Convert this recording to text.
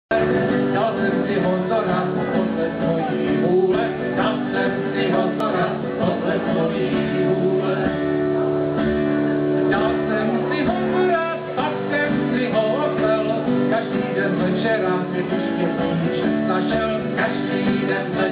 Dal jsem si ho zora podle svojí vůle, dal jsem si ho zora podle svojí vůle. Dal jsem si ho zora, pak jsem si ho opel, každý den večera, když mě píše našel, každý den večera.